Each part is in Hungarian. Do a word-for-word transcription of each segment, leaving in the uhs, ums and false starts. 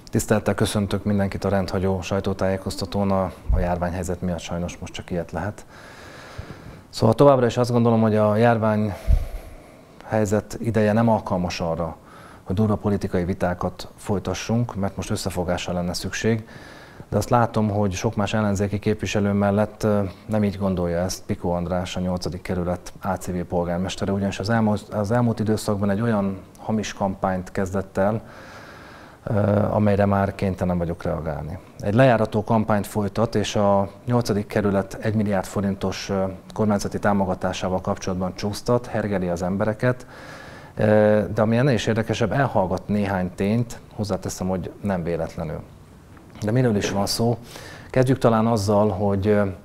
Tisztelettel köszöntök mindenkit a rendhagyó sajtótájékoztatón, a, a járványhelyzet miatt sajnos most csak ilyet lehet. Szóval továbbra is azt gondolom, hogy a járványhelyzet ideje nem alkalmas arra, hogy durva politikai vitákat folytassunk, mert most összefogásra lenne szükség. De azt látom, hogy sok más ellenzéki képviselő mellett nem így gondolja ezt Picó András, a nyolcadik kerület á cé vé polgármestere, ugyanis az elmúlt, az elmúlt időszakban egy olyan hamis kampányt kezdett el, amelyre már kénytelen vagyok reagálni. Egy lejárató kampányt folytat, és a nyolcadik kerület egy milliárd forintos kormányzati támogatásával kapcsolatban csúsztat, hergeli az embereket, de ami ennél is érdekesebb, elhallgat néhány tényt, hozzáteszem, hogy nem véletlenül. De miről is van szó? Kezdjük talán azzal, hogy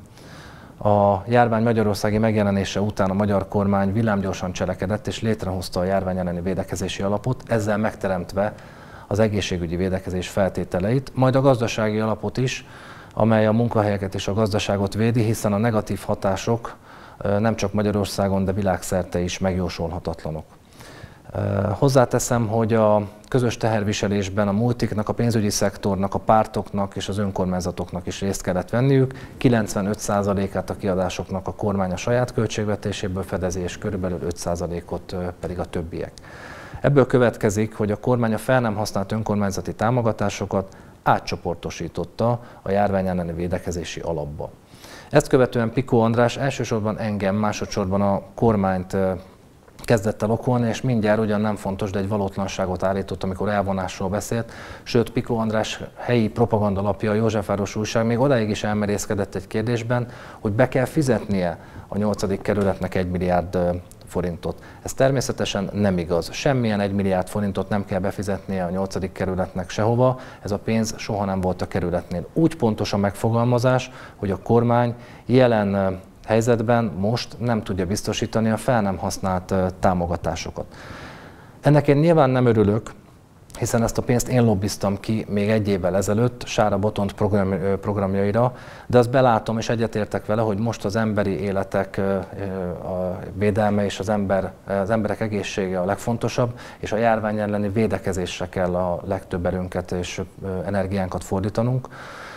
a járvány magyarországi megjelenése után a magyar kormány villámgyorsan cselekedett és létrehozta a járvány elleni védekezési alapot, ezzel megteremtve az egészségügyi védekezés feltételeit, majd a gazdasági alapot is, amely a munkahelyeket és a gazdaságot védi, hiszen a negatív hatások nem csak Magyarországon, de világszerte is megjósolhatatlanok. Hozzáteszem, hogy a közös teherviselésben a multiknak, a pénzügyi szektornak, a pártoknak és az önkormányzatoknak is részt kellett venniük. kilencvenöt százalékát a kiadásoknak a kormány a saját költségvetéséből fedezi, és körülbelül öt százalékot pedig a többiek. Ebből következik, hogy a kormány a fel nem használt önkormányzati támogatásokat átcsoportosította a járvány elleni védekezési alapba. Ezt követően Picó András elsősorban engem, másodszorban a kormányt kezdett el okolni, és mindjárt ugyan nem fontos, de egy valótlanságot állított, amikor elvonásról beszélt. Sőt, Picó András helyi propagandalapja, a Józsefváros újság még odáig is elmerészkedett egy kérdésben, hogy be kell fizetnie a nyolcadik kerületnek egy milliárd forintot. Ez természetesen nem igaz. Semmilyen egy milliárd forintot nem kell befizetnie a nyolcadik kerületnek sehova, ez a pénz soha nem volt a kerületnél. Úgy pontos a megfogalmazás, hogy a kormány jelen helyzetben most nem tudja biztosítani a fel nem használt támogatásokat. Ennek én nyilván nem örülök, hiszen ezt a pénzt én lobbiztam ki még egy évvel ezelőtt Sára Botont program, programjaira, de azt belátom és egyetértek vele, hogy most az emberi életek a védelme és az, ember, az emberek egészsége a legfontosabb, és a járvány elleni védekezésre kell a legtöbb erőnket és energiánkat fordítanunk.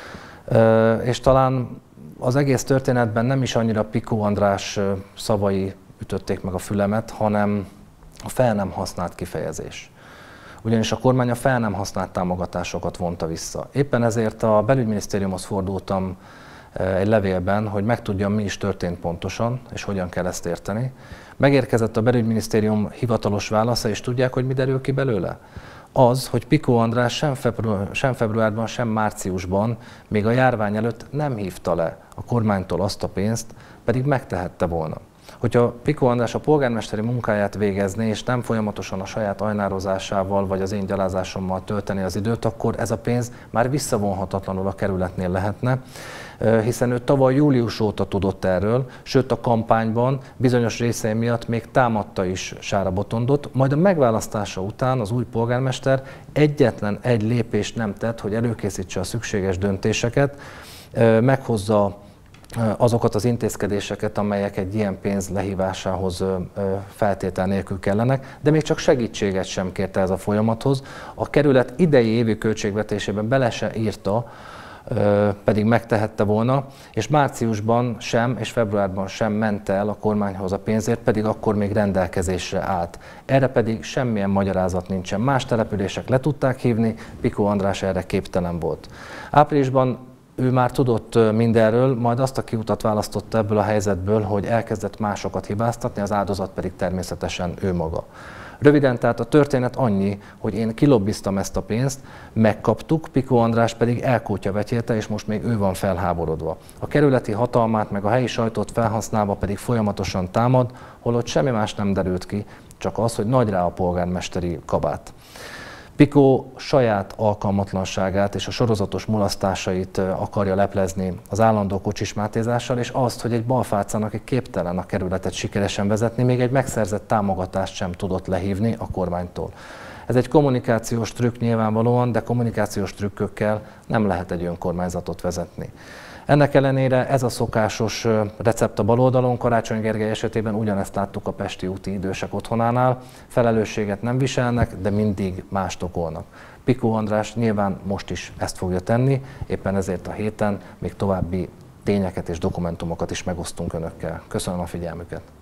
És talán az egész történetben nem is annyira Picó András szavai ütötték meg a fülemet, hanem a fel nem használt kifejezés. Ugyanis a kormány a fel nem használt támogatásokat vonta vissza. Éppen ezért a belügyminisztériumhoz fordultam egy levélben, hogy megtudjam, mi is történt pontosan, és hogyan kell ezt érteni. Megérkezett a belügyminisztérium hivatalos válasza, és tudják, hogy mi derül ki belőle? Az, hogy Picó András sem, február, sem februárban, sem márciusban, még a járvány előtt nem hívta le a kormánytól azt a pénzt, pedig megtehette volna. Hogyha Picó András a polgármesteri munkáját végezné, és nem folyamatosan a saját ajnározásával vagy az én gyalázásommal tölteni az időt, akkor ez a pénz már visszavonhatatlanul a kerületnél lehetne, hiszen ő tavaly július óta tudott erről, sőt a kampányban bizonyos részei miatt még támadta is Sára Botondot, majd a megválasztása után az új polgármester egyetlen egy lépést nem tett, hogy előkészítse a szükséges döntéseket, meghozza azokat az intézkedéseket, amelyek egy ilyen pénz lehívásához feltétel nélkül kellenek, de még csak segítséget sem kérte ez a folyamathoz. A kerület idei évi költségvetésében bele se írta, pedig megtehette volna, és márciusban sem és februárban sem ment el a kormányhoz a pénzért, pedig akkor még rendelkezésre állt. Erre pedig semmilyen magyarázat nincsen. Más települések le tudták hívni, Picó András erre képtelen volt. Áprilisban ő már tudott mindenről, majd azt a kiutat választotta ebből a helyzetből, hogy elkezdett másokat hibáztatni, az áldozat pedig természetesen ő maga. Röviden, tehát a történet annyi, hogy én kilobbiztam ezt a pénzt, megkaptuk, Picó András pedig elkótya vetyélte, és most még ő van felháborodva. A kerületi hatalmát meg a helyi sajtót felhasználva pedig folyamatosan támad, holott semmi más nem derült ki, csak az, hogy nagy rá a polgármesteri kabát. Picó saját alkalmatlanságát és a sorozatos mulasztásait akarja leplezni az állandó kocsismátézással, és azt, hogy egy balfácán, aki képtelen a kerületet sikeresen vezetni, még egy megszerzett támogatást sem tudott lehívni a kormánytól. Ez egy kommunikációs trükk nyilvánvalóan, de kommunikációs trükkökkel nem lehet egy önkormányzatot vezetni. Ennek ellenére ez a szokásos recept a baloldalon. Karácsony Gergely esetében ugyanezt láttuk a Pesti úti idősek otthonánál. Felelősséget nem viselnek, de mindig mást okolnak. Picó András nyilván most is ezt fogja tenni, éppen ezért a héten még további tényeket és dokumentumokat is megosztunk önökkel. Köszönöm a figyelmüket!